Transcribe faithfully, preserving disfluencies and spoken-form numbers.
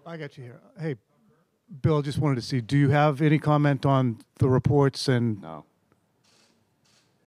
I got you here. Hey, Bill, just wanted to see, do you have any comment on the reports and No.